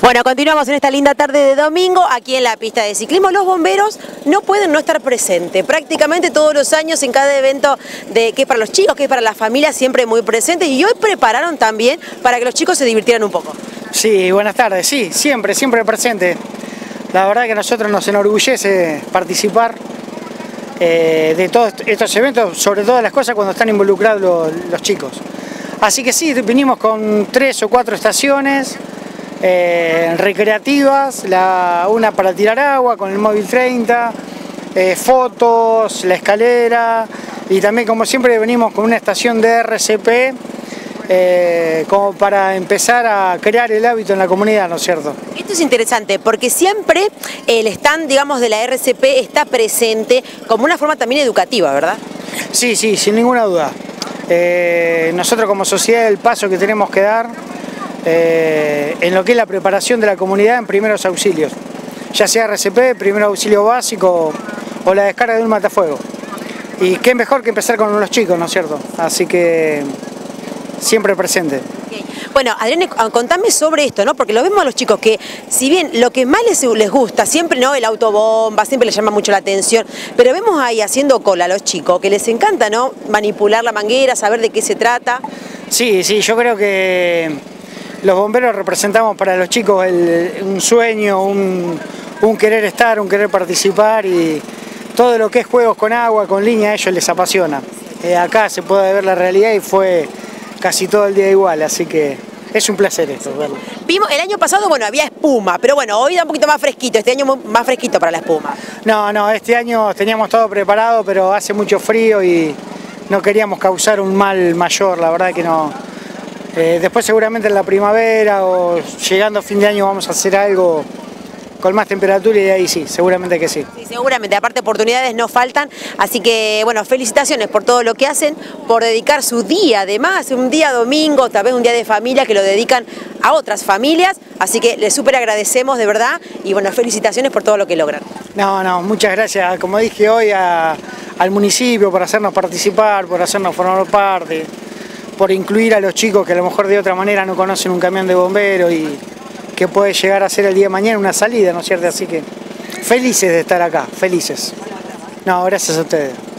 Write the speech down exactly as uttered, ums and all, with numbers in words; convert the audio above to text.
Bueno, continuamos en esta linda tarde de domingo aquí en la pista de ciclismo. Los bomberos no pueden no estar presentes. Prácticamente todos los años en cada evento de que es para los chicos, que es para las familias, siempre muy presentes. Y hoy prepararon también para que los chicos se divirtieran un poco. Sí, buenas tardes. Sí, siempre, siempre presente. La verdad que a nosotros nos enorgullece participar eh, de todos estos eventos, sobre todas las cosas cuando están involucrados los, los chicos. Así que sí, vinimos con tres o cuatro estaciones eh, recreativas, la, una para tirar agua con el móvil treinta, eh, fotos, la escalera, y también, como siempre, venimos con una estación de R C P eh, como para empezar a crear el hábito en la comunidad, ¿no es cierto? Esto es interesante porque siempre el stand, digamos, de la R C P está presente como una forma también educativa, ¿verdad? Sí, sí, sin ninguna duda. Eh, nosotros como sociedad, el paso que tenemos que dar eh, en lo que es la preparación de la comunidad en primeros auxilios, ya sea R C P, primer auxilio básico o la descarga de un matafuego. Y qué mejor que empezar con los chicos, ¿no es cierto? Así que siempre presente. Okay. Bueno, Adrián, contame sobre esto, ¿no? Porque lo vemos a los chicos que, si bien lo que más les, les gusta, siempre, ¿no? El autobomba, siempre les llama mucho la atención, pero vemos ahí haciendo cola a los chicos, que les encanta, ¿no? Manipular la manguera, saber de qué se trata. Sí, sí, yo creo que los bomberos representamos para los chicos el, un sueño, un, un querer estar, un querer participar, y todo lo que es juegos con agua, con línea, a ellos les apasiona. Eh, acá se puede ver la realidad y fue casi todo el día igual, así que es un placer esto, verlo. Vimos, el año pasado, bueno, había espuma, pero bueno, hoy da un poquito más fresquito, este año más fresquito para la espuma. No, no, este año teníamos todo preparado, pero hace mucho frío y no queríamos causar un mal mayor, la verdad que no. Eh, después seguramente en la primavera o llegando a fin de año vamos a hacer algo con más temperatura y ahí sí, seguramente que sí. Sí, seguramente, aparte oportunidades no faltan, así que bueno, felicitaciones por todo lo que hacen, por dedicar su día, además, un día domingo, tal vez un día de familia que lo dedican a otras familias, así que les súper agradecemos de verdad y bueno, felicitaciones por todo lo que logran. No, no, muchas gracias, como dije hoy, a, al municipio por hacernos participar, por hacernos formar parte, por incluir a los chicos que a lo mejor de otra manera no conocen un camión de bomberos y que puede llegar a ser el día de mañana una salida, ¿no es cierto? Así que felices de estar acá, felices. No, gracias a ustedes.